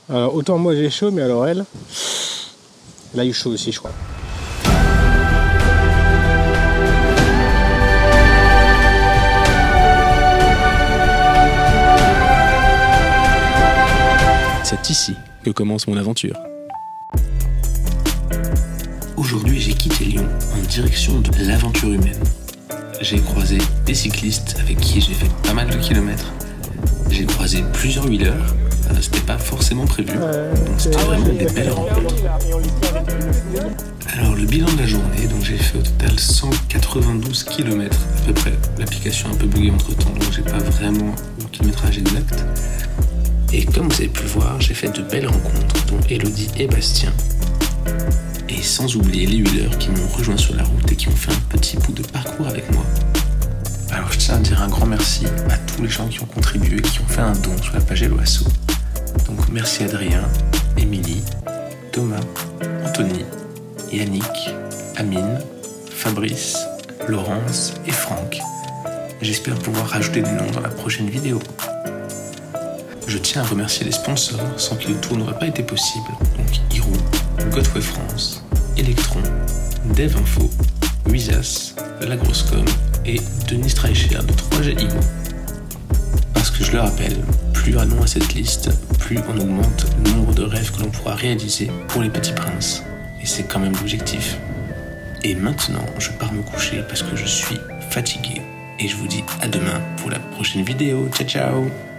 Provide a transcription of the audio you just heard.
Alors autant moi j'ai chaud, mais alors elle a eu chaud aussi, je crois. C'est ici que commence mon aventure. Aujourd'hui, j'ai quitté Lyon en direction de l'aventure humaine. J'ai croisé des cyclistes avec qui j'ai fait pas mal de kilomètres. J'ai croisé plusieurs wheelers, c'était pas forcément prévu, donc c'était vraiment des belles rencontres. Alors le bilan de la journée, donc j'ai fait au total 192 km à peu près. L'application a un peu bugué entre temps, donc j'ai pas vraiment le kilométrage exact. Et comme vous avez pu le voir, j'ai fait de belles rencontres, dont Elodie et Bastien. Et sans oublier les wheelers qui m'ont rejoint sur la route et qui ont fait un petit bout de parcours avec moi. Alors je tiens à dire un grand merci à tous les gens qui ont contribué, qui ont fait un don sur la page Helloasso. Donc merci Adrien, Émilie, Thomas, Anthony, Yannick, Amine, Fabrice, Laurence et Franck. J'espère pouvoir rajouter des noms dans la prochaine vidéo. Je tiens à remercier les sponsors sans qui le tour n'aurait pas été possible. Donc Hiro, Godway France, Electron, DevInfo, Wizas, La Grosse Com et Denis Streicher de 3G Igo. Parce que je le rappelle, plus il y a nom à cette liste, plus on augmente le nombre de rêves que l'on pourra réaliser pour les petits princes. Et c'est quand même l'objectif. Et maintenant, je pars me coucher parce que je suis fatigué. Et je vous dis à demain pour la prochaine vidéo. Ciao ciao!